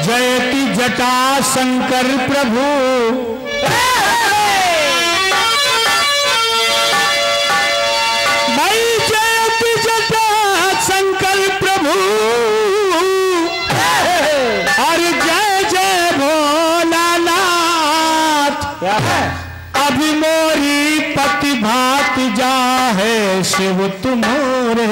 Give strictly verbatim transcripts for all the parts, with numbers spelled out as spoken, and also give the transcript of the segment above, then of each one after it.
जयति जटा शंकर प्रभु, भाई जयति जटा शंकर प्रभु, और जय जय भोलानाथ। अभी मोरी पति भात जा है शिव तुम्हारे,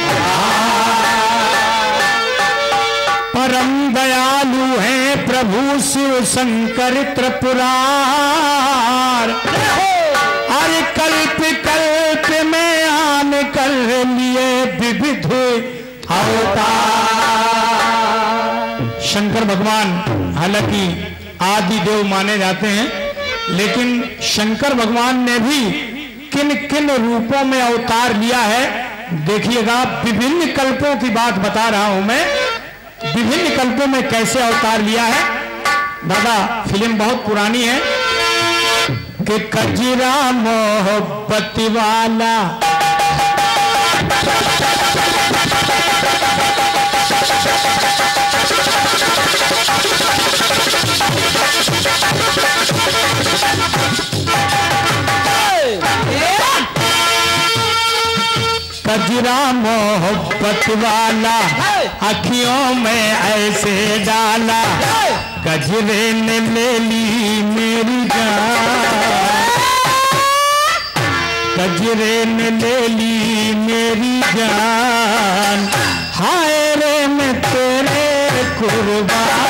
परम दयालु हैं प्रभु शिव शंकर त्रिपुरार। हर कल्प कल्प में आन कर लिए विविध अवतार। शंकर भगवान हालांकि आदि देव माने जाते हैं, लेकिन शंकर भगवान ने भी किन किन रूपों में अवतार लिया है देखिएगा। विभिन्न कल्पों की बात बता रहा हूं मैं, विभिन्न कल्पों में कैसे अवतार लिया है। दादा फिल्म बहुत पुरानी है कि कजरा मोहब्बत वाला, कजरा मोहब्बत वाला अखियों में ऐसे डाला, कजरे ने ले ली मेरी जान, कजरे ने ले ली मेरी जान। हाय रे मैं तेरे कुर्बान,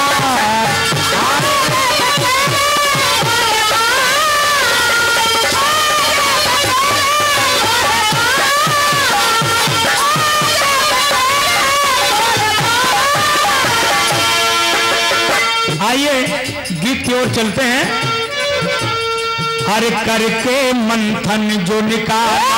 आइए गीत की ओर चलते हैं। हर करके मंथन जो निकाला,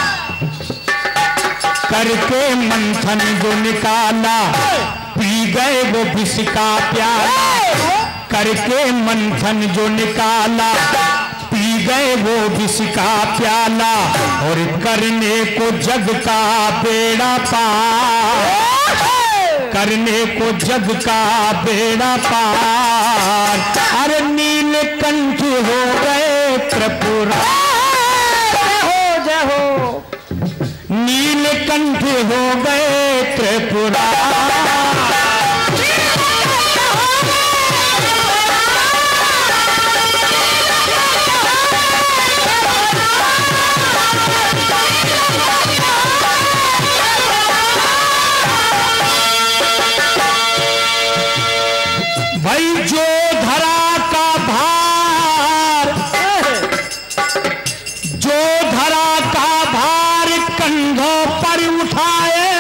करके मंथन जो निकाला, पी गए वो विष का प्याला। करके मंथन जो निकाला, पी गए वो विष का प्याला, और करने को जग का बेड़ा पार, करने को जग का बेड़ा पार। अरे नीलकंठ हो गए त्रिपुरार, हो जय हो, नीलकंठ हो गए त्रिपुरार। भाई जो धरा का भार, जो धरा का भार कंधों पर उठाए,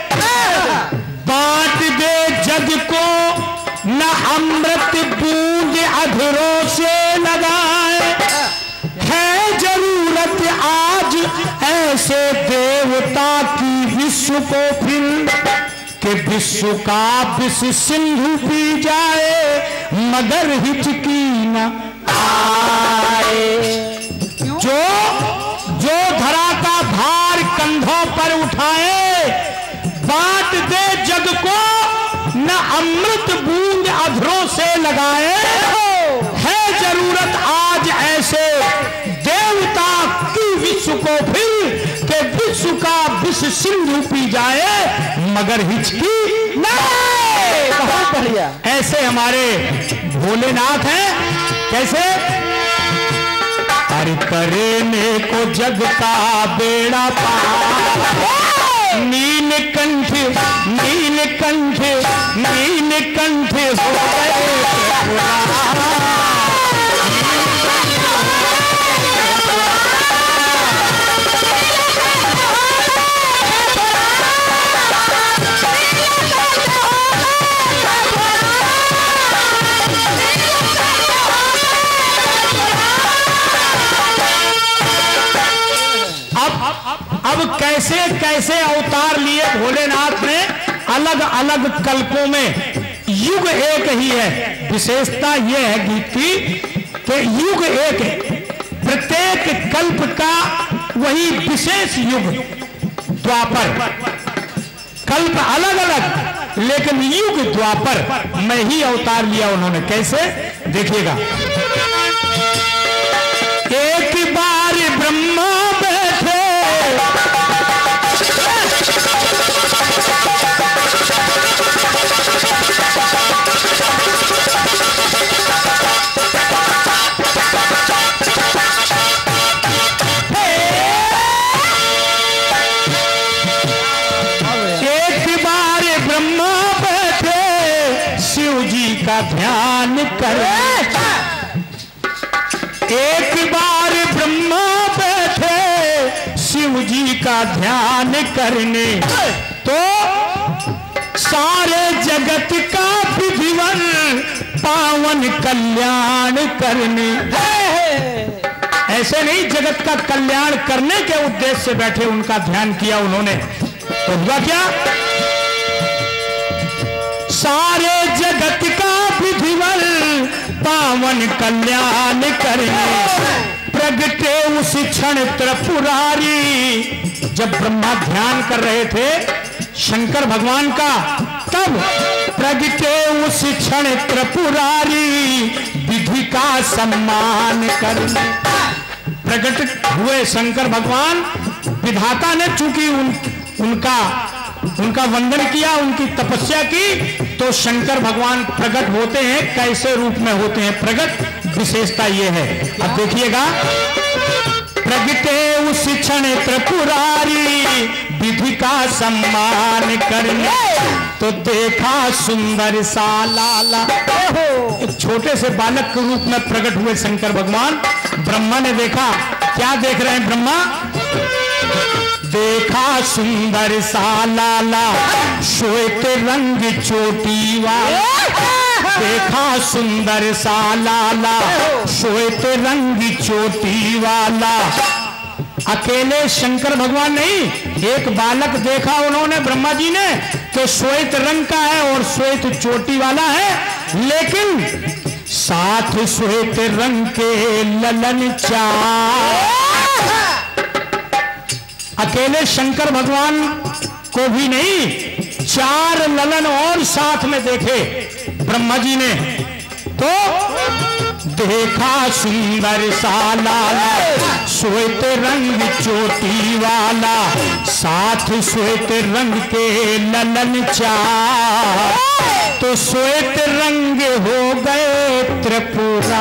बांट दे जग को न अमृत बूंद अधरों से लगाए। है जरूरत आज ऐसे देवता की विश्व को फिर, कि विश्व का विष सिंधु पी जाए, मगर हिचकी न आए। जो जो धरा का भार कंधों पर उठाए, बांट दे जग को न अमृत बूंद अधरों से लगाए। है जरूरत आज ऐसे देवता की विश्व को फिर, के विश्व का विष सिंधु पी जाए, मगर हिचकी नहीं। बहुत बढ़िया। ऐसे हमारे भोलेनाथ हैं। कैसे? हर करने को जग का बेड़ा पार, नीलकंठ नीलकंठ नीलकंठ हो गए अब कैसे कैसे अवतार लिए भोलेनाथ ने अलग अलग कल्पों में। युग एक ही है। विशेषता यह है गीत की कि युग एक है, प्रत्येक कल्प का वही विशेष युग। द्वापर कल्प अलग अलग, लेकिन युग द्वापर में ही अवतार लिया उन्होंने। कैसे, देखिएगा। एक बार ब्रह्मा बैठे का ध्यान कर, एक बार ब्रह्मा बैठे शिव जी का ध्यान करने, तो सारे जगत का विधिवन पावन कल्याण करने। ऐसे नहीं, जगत का कल्याण करने के उद्देश्य से बैठे, उनका ध्यान किया उन्होंने। तो हुआ क्या, सारे जगत का विधिवन पावन कल्याण करने, प्रगटे उस क्षण त्रिपुरारी। जब ब्रह्मा ध्यान कर रहे थे शंकर भगवान का, तब प्रगटे उस क्षण त्रिपुरारी विधि का सम्मान करने। प्रकट हुए शंकर भगवान, विधाता ने चूंकि उन, उनका उनका वंदन किया, उनकी तपस्या की, तो शंकर भगवान प्रकट होते हैं। कैसे रूप में होते हैं प्रकट, विशेषता ये है। अब देखिएगा, प्रगटे उस क्षण त्रिपुरारी विधि का सम्मान करने, तो देखा सुंदर सा लाला। एक छोटे से बालक के रूप में प्रकट हुए शंकर भगवान। ब्रह्मा ने देखा, क्या देख रहे हैं ब्रह्मा, देखा सुंदर सा लाला श्वेत रंग चोटी वाला। देखा सुंदर सा लाला श्वेत रंग चोटी वाला। अकेले शंकर भगवान नहीं, एक बालक देखा उन्होंने ब्रह्मा जी ने कि श्वेत रंग का है और श्वेत चोटी वाला है, लेकिन साथ श्वेत रंग के ललन चार। अकेले शंकर भगवान को भी नहीं, चार ललन और साथ में देखे ब्रह्मा जी ने। तो देखा सुंदर सा लाला श्वेत रंग चोटी वाला, साथ श्वेत रंग के ललन चार। तो श्वेत रंग हो गए त्रिपुरा,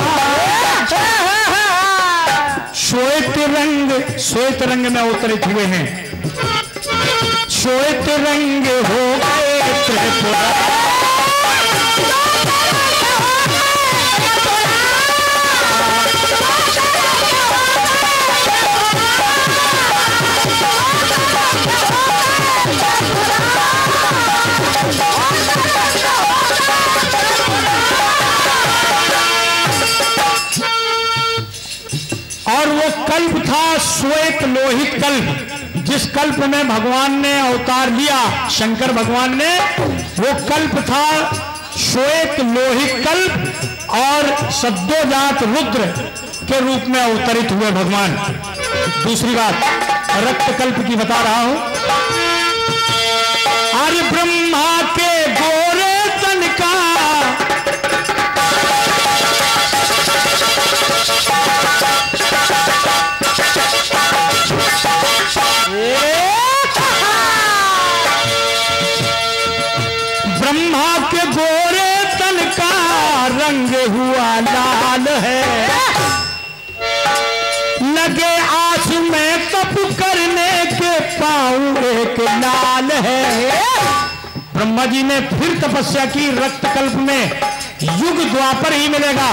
श्वेत रंग, श्वेत रंग में अवतरित हुए हैं। श्वेत रंग हो गए त्रिपुरा, और वो कल्प था श्वेत लोहित कल्प। जिस कल्प में भगवान ने अवतार लिया शंकर भगवान ने, वो कल्प था श्वेत लोहित कल्प, और सद्योजात रुद्र के रूप में अवतरित हुए भगवान। दूसरी बात रक्त कल्प की बता रहा हूं। आर्य ब्रह्मा के गोरे तन का ब्रह्मा के गोरे तन का रंग हुआ लाल है, लगे आस में तप करने के पांव एक लाल है। ब्रह्मा जी ने फिर तपस्या की, रक्त कल्प में युग द्वापर ही मिलेगा।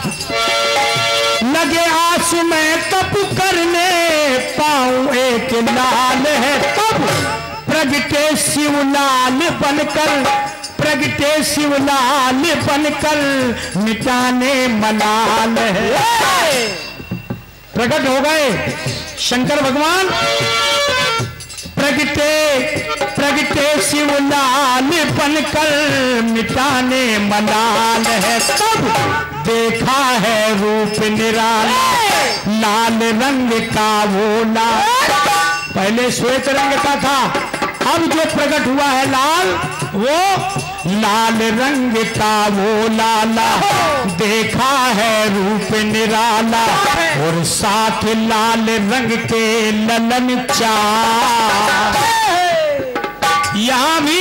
लगे आस में तप करने पांव एक लाल है, तब प्रगटे शिवलाल बनकर, प्रगटे शिवलाल बनकर मिटाने मलाल है। प्रकट हो गए शंकर भगवान, प्रगटे प्रगटे शिवलाल बनकर मिटाने मलाल है। तब देखा है रूप निराला, लाल रंग का वो लाल। पहले श्वेत रंग का था, अब जो प्रकट हुआ है लाल, वो लाल रंग का वो लाला देखा है रूप निराला, और साथ लाल रंग के ललन चार। यहां भी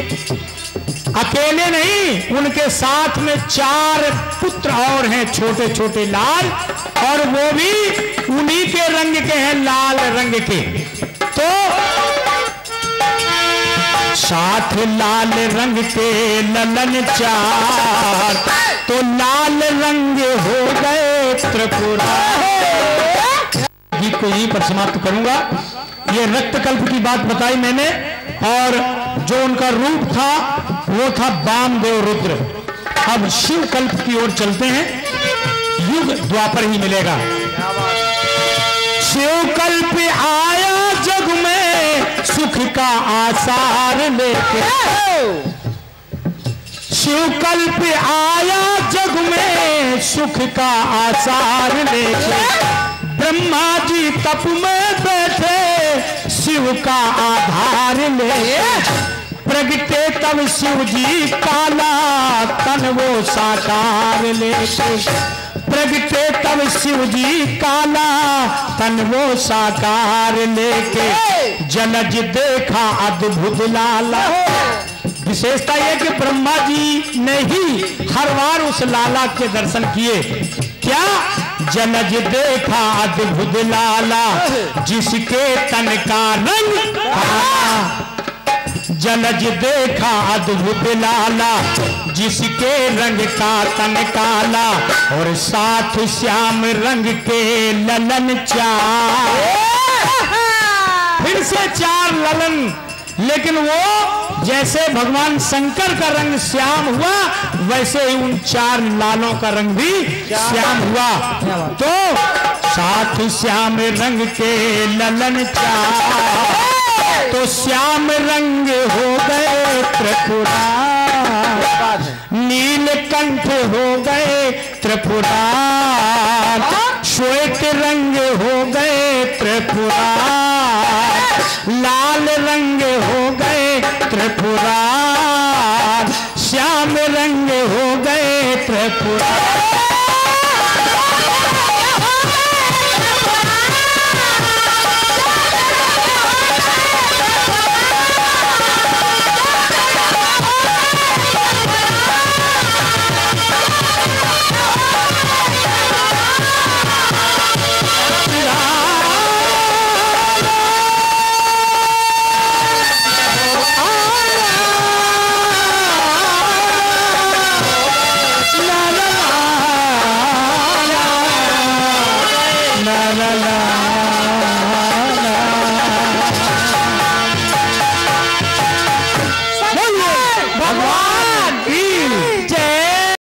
अकेले नहीं, उनके साथ में चार पुत्र और हैं छोटे छोटे लाल, और वो भी उन्हीं के रंग के हैं, लाल रंग के। तो साथ लाल रंग के ललन चार, तो लाल रंग हो गए त्रिपुरारी। गीत को यहीं पर समाप्त करूंगा। ये रक्तकल्प की बात बताई मैंने, और जो उनका रूप था वो था वामदेव रुद्र। अब शिव कल्प की ओर चलते हैं, युग द्वापर ही मिलेगा। शिव कल्प आया जग में सुख का आसार लेके, शिव कल्प आया जग में सुख का आसार लेके, ब्रह्मा जी तप में बैठे शिव का आधार लेके, प्रगटे तब शिव जी काला तन वो साकार लेके, प्रगटे तब शिव जी काला तन वो साकार लेके, जलज देखा अद्भुत लाला। विशेषता यह कि ब्रह्मा जी ने ही हर बार उस लाला के दर्शन किए। क्या? जलज देखा अद्भुत लाला जिसके तन का रंग काला, जलज देखा अद्भुत लाला जिसके रंग का तन काला, और साथ श्याम रंग के ललन चार। फिर से चार ललन, लेकिन वो जैसे भगवान शंकर का रंग श्याम हुआ, वैसे ही उन चार लालों का रंग भी श्याम हुआ। तो साथ श्याम रंग के ललन चार, तो श्याम रंग हो गए त्रिपुरारी, नीलकंठ हो गए त्रिपुरारी, श्वेत रंग हो गए त्रिपुरारी, लाल रंग हो गए त्रिपुरारी, श्याम रंग हो गए त्रिपुरारी।